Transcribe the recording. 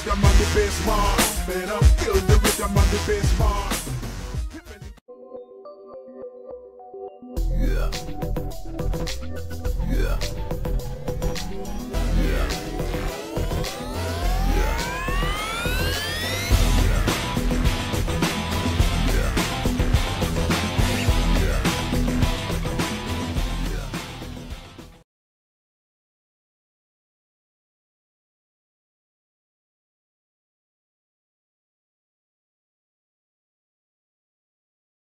rhythm on the bass, man. Better feel the rhythm on the bass, man. Yeah. Yeah.